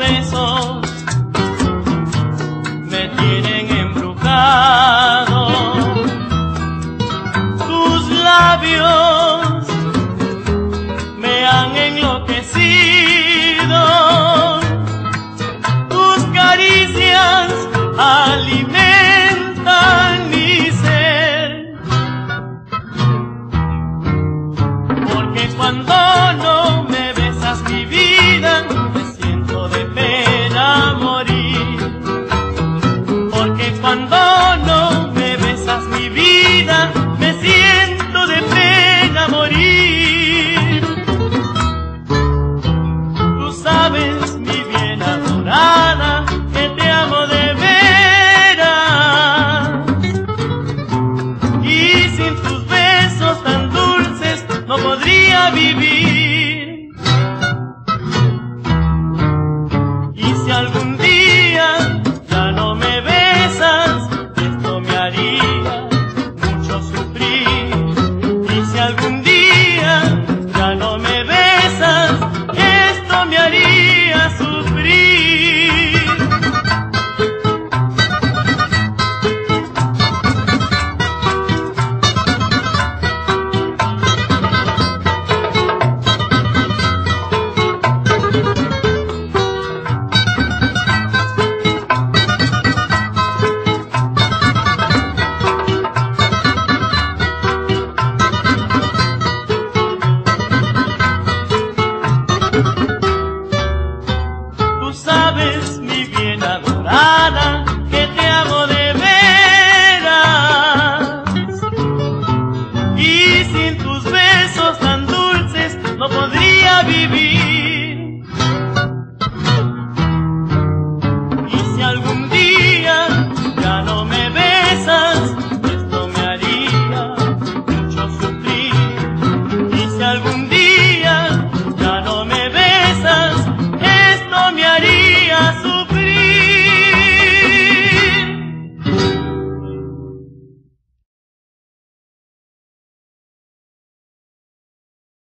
besos me tienen embrujado. Tus labios me han enloquecido. Tus caricias alimentan mi ser. Porque cuando no me besas, mi vida, me siento de pena morir. Porque cuando no me besas, mi vida, me siento de pena morir. Tú sabes, mi bien adorada, que te amo de veras. Y sin tus besos tan dulces no podría vivir. Y si algún día ya no me besas, esto me haría mucho sufrir. Y si algún día ya no me besas, esto me haría sufrir. Tú sabes, mi bien adorada, que te amo de veras. Y sin tus besos tan dulces no podría vivir.